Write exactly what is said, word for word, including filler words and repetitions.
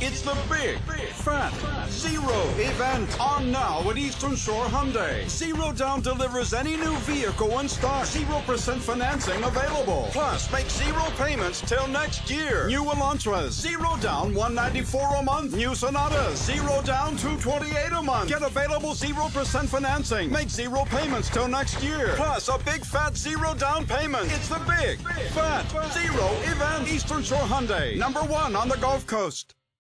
It's the big, fat, zero event on now at Eastern Shore Hyundai. Zero down delivers any new vehicle in stock. Zero percent financing available. Plus, make zero payments till next year. New Elantras, zero down, one ninety-four a month. New Sonatas, zero down, two twenty-eight a month. Get available zero percent financing. Make zero payments till next year. Plus, a big fat zero down payment. It's the big, fat, zero event. Eastern Shore Hyundai, number one on the Gulf Coast.